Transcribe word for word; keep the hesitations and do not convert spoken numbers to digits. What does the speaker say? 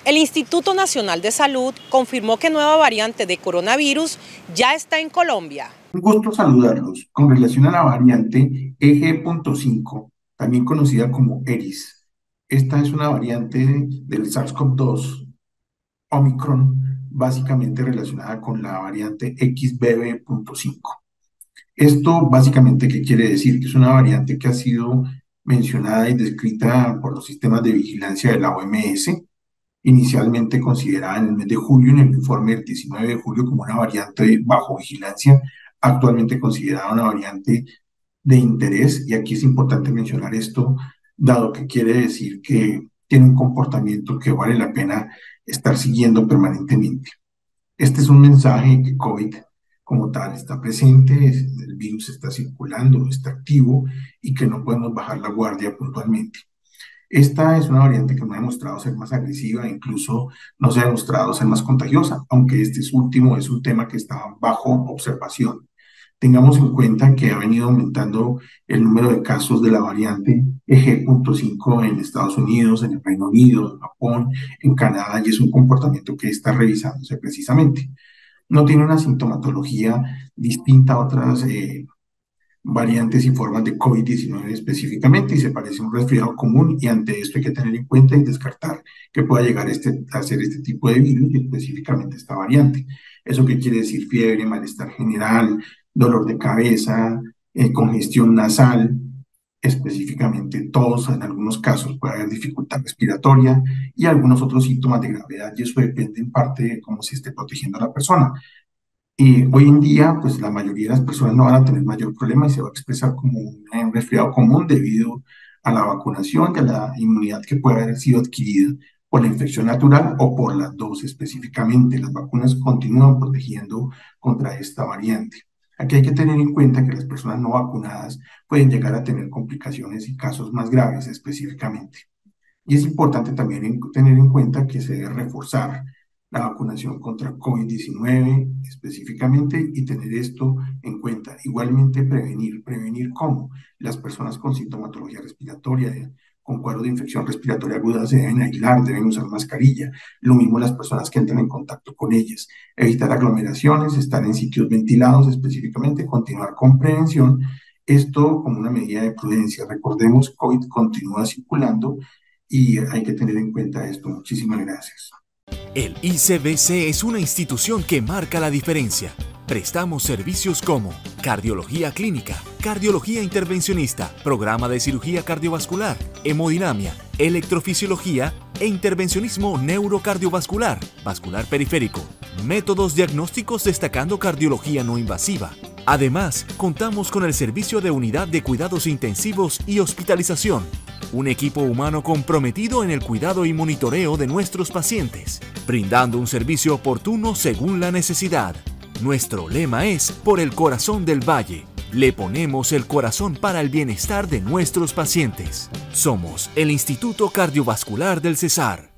El Instituto Nacional de Salud confirmó que nueva variante de coronavirus ya está en Colombia. Un gusto saludarlos. Con relación a la variante E G punto cinco, también conocida como ERIS, esta es una variante del SARS-CoV dos Omicron, básicamente relacionada con la variante X B B punto cinco. Esto básicamente, ¿qué quiere decir? Que es una variante que ha sido mencionada y descrita por los sistemas de vigilancia de la O M S, inicialmente considerada en el mes de julio en el informe del diecinueve de julio como una variante bajo vigilancia, actualmente considerada una variante de interés, y aquí es importante mencionar esto, dado que quiere decir que tiene un comportamiento que vale la pena estar siguiendo permanentemente. Este es un mensaje que COVID como tal está presente, el virus está circulando, está activo y que no podemos bajar la guardia puntualmente. Esta es una variante que no ha demostrado ser más agresiva, incluso no se ha demostrado ser más contagiosa, aunque este es último es un tema que está bajo observación. Tengamos en cuenta que ha venido aumentando el número de casos de la variante E G punto cinco en Estados Unidos, en el Reino Unido, en Japón, en Canadá, y es un comportamiento que está revisándose precisamente. No tiene una sintomatología distinta a otras eh, variantes y formas de COVID diecinueve específicamente, y se parece a un resfriado común, y ante esto hay que tener en cuenta y descartar que pueda llegar este, a ser este tipo de virus y específicamente esta variante. ¿Eso qué quiere decir? Fiebre, malestar general, dolor de cabeza, eh, congestión nasal, específicamente todos, en algunos casos puede haber dificultad respiratoria y algunos otros síntomas de gravedad, y eso depende en parte de cómo se esté protegiendo a la persona. Y hoy en día, pues la mayoría de las personas no van a tener mayor problema y se va a expresar como un eh, resfriado común debido a la vacunación y a la inmunidad que puede haber sido adquirida por la infección natural o por las dos específicamente. Las vacunas continúan protegiendo contra esta variante. Aquí hay que tener en cuenta que las personas no vacunadas pueden llegar a tener complicaciones y casos más graves específicamente. Y es importante también en- tener en cuenta que se debe reforzar la vacunación contra COVID diecinueve específicamente y tener esto en cuenta. Igualmente prevenir. ¿Prevenir cómo? Las personas con sintomatología respiratoria, eh, con cuadro de infección respiratoria aguda, se deben aislar, deben usar mascarilla. Lo mismo las personas que entran en contacto con ellas. Evitar aglomeraciones, estar en sitios ventilados específicamente, continuar con prevención. Esto como una medida de prudencia. Recordemos, COVID continúa circulando y hay que tener en cuenta esto. Muchísimas gracias. El I C B C es una institución que marca la diferencia. Prestamos servicios como cardiología clínica, cardiología intervencionista, programa de cirugía cardiovascular, hemodinamia, electrofisiología e intervencionismo neurocardiovascular, vascular periférico, métodos diagnósticos destacando cardiología no invasiva. Además, contamos con el servicio de unidad de cuidados intensivos y hospitalización, un equipo humano comprometido en el cuidado y monitoreo de nuestros pacientes, brindando un servicio oportuno según la necesidad. Nuestro lema es Por el corazón del Valle. Le ponemos el corazón para el bienestar de nuestros pacientes. Somos el Instituto Cardiovascular del Cesar.